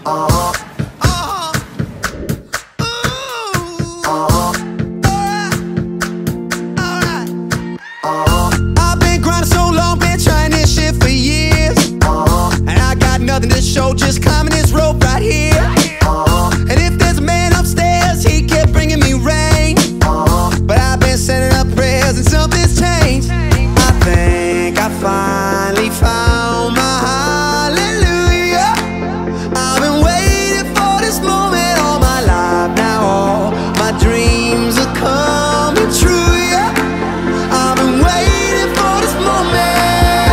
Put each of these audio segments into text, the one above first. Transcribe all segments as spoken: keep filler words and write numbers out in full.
Uh-huh. Uh-huh. I've been grinding so long, been trying this shit for years. Uh-huh. And I got nothing to show, just climbing this rope right here. Uh-huh. And if there's a man upstairs, he kept bringing me rain. Uh-huh. But I've been sending up prayers and something's changed. I think I finally found my hallelujah. I've been waiting for this moment all my life. Now all my dreams are coming true, yeah. I've been waiting for this moment.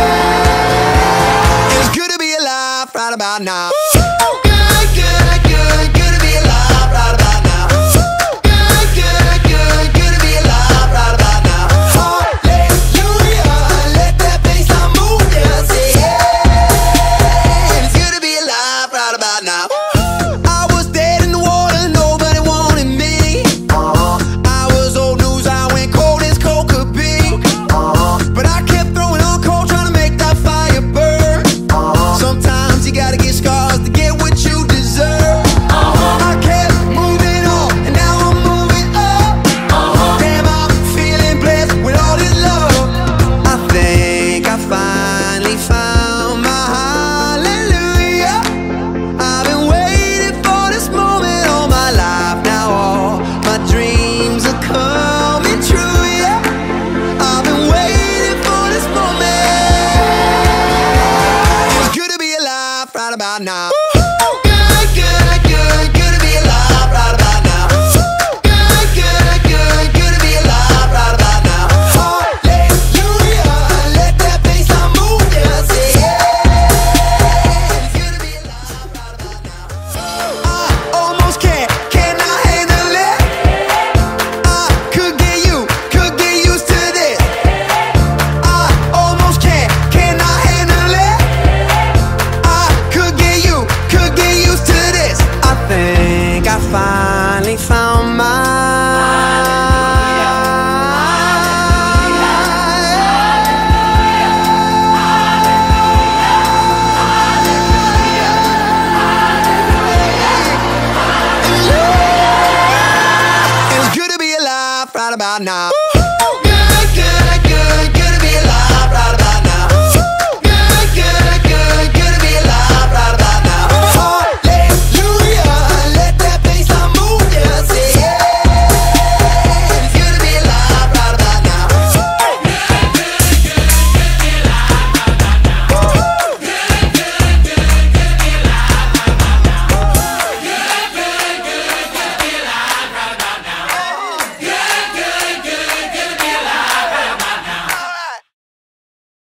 It's good to be alive right about now. Good, good, good, good to be alive right about now. Good, good, good, good to be alive right about now. Hallelujah, let that bassline move, yeah, say yeah. It's good to be alive right about now. I was dead in the water, nobody wanted me. Uh-huh. I was old news, I went cold as cold could be. Uh-huh. But I kept throwing on cold, trying to make that fire burn. Uh-huh. Sometimes you gotta get scars to get what you deserve. Uh-huh. I kept moving on, and now I'm moving up. Uh-huh. Damn, I'm feeling blessed with all this love. I think I finally found my hallelujah. I've been waiting for this moment all my life. Now all my dreams are coming true, yeah. I've been waiting for this moment. It's good to be alive right about now. Good, good, good, good to be alive right about now. Good, good, good, good to be alive right about now. Hallelujah, let that bassline move, yeah, say yeah. It's good to be alive right about now. I almost can't, cannot handle it. I could get you, could get used to this. I almost can't, cannot handle it. I could get you, could get used to this. I think I finally found my It's good to be alive right about now.